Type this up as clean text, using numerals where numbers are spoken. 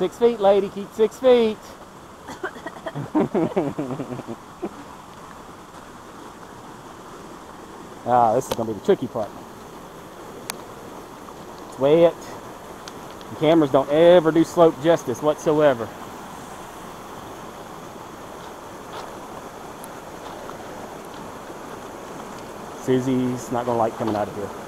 6 feet, lady. Keep 6 feet. This is going to be the tricky part. It's wet. The cameras don't ever do slope justice whatsoever. Susie's not going to like coming out of here.